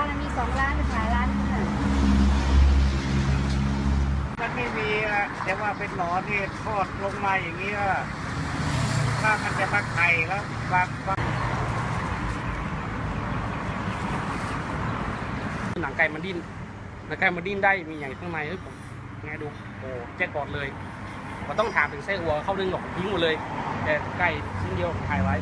านมี2 ร้านไปขายร้านนึงอ่ะมันไม่มีอะแต่ว่าเป็นหนอนที่ทอดลงมาอย่างนี้ก็ถ้ามันจะมาไข่แล้วบางหนังไก่มันดิ้นได้มีอย่างข้างในเฮ้ยผมไงดูโอ้แจ็คพอตเลยผมต้องถามถึงไส้หัวเข้าดึงหรอกทิ้งหมดเลยแต่ไก่ชิ้นเดียวผมถ่ายไว้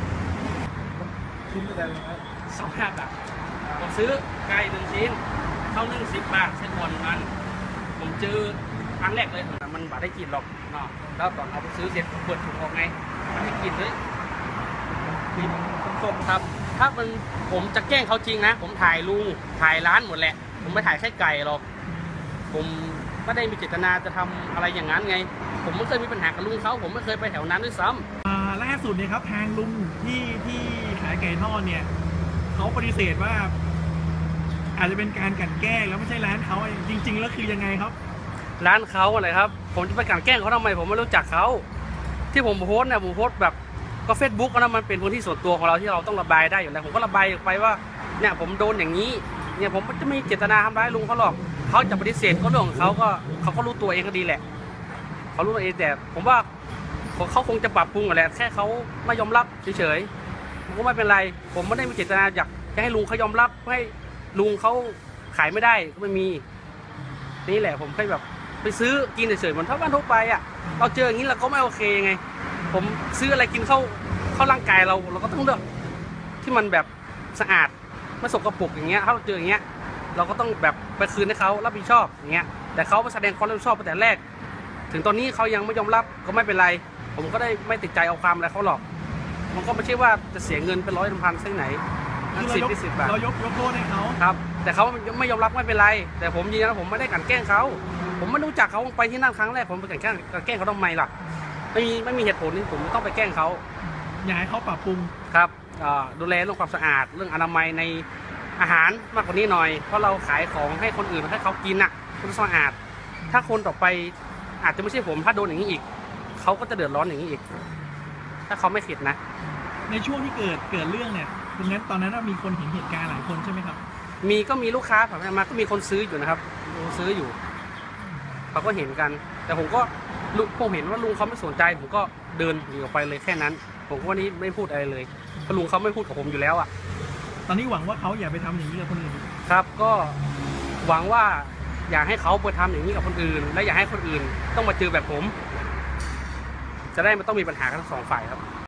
ชิ้นอะไรนะ 25 บาทผมซื้อไก่1 ชิ้นเข้านึ่ง10 บาทไส้หัว1 อันผมเจออันแรกเลยมันบาได้กินหรอกเนาะแล้วตอนเอาไปซื้อเสร็จเปิดถุงออกไงมันไม่กินเลยมีส้มครับถ้ามันผมจะแกล้งเขาจริงนะผมถ่ายลุงถ่ายร้านหมดแหละผมไม่ถ่ายแค่ไก่หรอกผมไม่ได้มีเจตนาจะทำอะไรอย่างนั้นไงผมไม่เคยมีปัญหากับลุงเขาผมไม่เคยไปแถวนั้นด้วยซ้ำล่าสุดเนี่ยครับทางลุงที่ขายไก่ทอดเนี่ยเขาปฏิเสธว่าอาจจะเป็นการกลั่นแกล้งแล้วไม่ใช่ร้านเขาจริงๆแล้วคือยังไงครับร้านเขาอะไรครับผมจะไปกลั่นแกล้งเขาทำไมผมไม่รู้จักเขาที่ผมโพสเนี่ยผมโพสแบบก็เฟซบุ๊กนะมันเป็นพื้นที่ส่วนตัวของเราที่เราต้องระบายได้อยู่แล้วผมก็ระบายออกไปว่าเนี่ยผมโดนอย่างนี้เนี่ยผมจะไม่เจตนาทำร้ายลุงเขาหรอกเขาจะปฏิเสธก็เรื่องของเขาก็รู้ตัวเองก็ดีแหละเขารู้ตัวเองแต่ผมว่าเขาคงจะปรับปรุงแหละแค่เขาไม่ยอมรับเฉยๆผมก็ไม่เป็นไรผมไม่ได้มีเจตนาอยากจะให้ลุงเขายอมรับให้ลุงเขาขายไม่ได้ก็ไม่มีนี่แหละผมแค่แบบไปซื้อกินเฉยๆเหมือนทั่วบ้านทั่วไปอ่ะเราเจออย่างนี้เราก็ไม่โอเคไงผมซื้ออะไรกินเข้าร่างกายเราก็ต้องเลือกที่มันแบบสะอาดไม่สกปรกอย่างเงี้ยถ้าเราเจออย่างเงี้ยเราก็ต้องแบบไปคืนให้เขารับผิดชอบอย่างเงี้ยแต่เขาไปแสดงความรับผิดชอบตั้งแต่แรกถึงตอนนี้เขายังไม่ยอมรับก็ไม่เป็นไรผมก็ได้ไม่ติดใจเอาความอะไรเขาหรอกมันก็ไม่ใช่ว่าจะเสียเงินเป็น100 พันที่ไหน10 บาทเรายกโทษให้เขาครับแต่เขาไม่ยอมรับไม่เป็นไรแต่ผมยืนยันผมไม่ได้กลั่นแกล้งเขาผมไม่รู้จักเขาไปที่นั่นครั้งแรกผมไปกลั่นแกล้งเขาทำไมล่ะไม่มีเหตุผลที่ผมต้องไปแกล้งเขาอยากให้เขาปรับปรุงครับดูแลเรื่องความสะอาดเรื่องอนามัยในอาหารมากกว่านี้หน่อยเพราะเราขายของให้คนอื่นให้เขากินอ่ะคุณสะอาดถ้าคนต่อไปอาจจะไม่ใช่ผมถ้าโดนอย่างนี้อีกเขาก็จะเดือดร้อนอย่างนี้อีกถ้าเขาไม่ผิดนะในช่วงที่เกิดเรื่องเนี่ยตอนนั้นมีคนเห็นเหตุการณ์หลายคนใช่ไหมครับมีลูกค้าผ่านมาก็มีคนซื้ออยู่นะครับซื้ออยู่เขาก็เห็นกันแต่ผมเห็นว่าลุงเขาไม่สนใจผมก็เดินหนีออกไปเลยแค่นั้นผมก็วันนี้ไม่พูดอะไรเลยเพราะลุงเขาไม่พูดกับผมอยู่แล้วอ่ะตอนนี้หวังว่าเขาอย่าไปทำอย่างนี้กับคนอื่นครับก็หวังว่าอยากให้เขาไปทำอย่างนี้กับคนอื่นและอยากให้คนอื่นต้องมาเจอแบบผมจะได้ไม่ต้องมีปัญหากันทั้ง2 ฝ่ายครับ